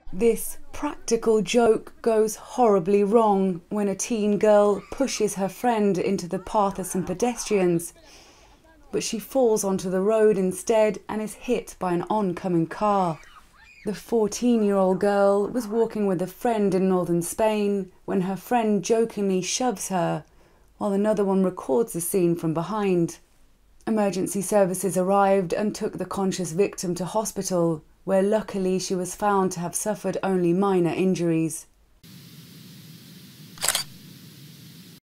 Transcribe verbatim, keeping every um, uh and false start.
This practical joke goes horribly wrong when a teen girl pushes her friend into the path of some pedestrians, but she falls onto the road instead and is hit by an oncoming car. The fourteen-year-old girl was walking with a friend in northern Spain when her friend jokingly shoves her, while another one records the scene from behind. Emergency services arrived and took the conscious victim to hospital, where luckily she was found to have suffered only minor injuries.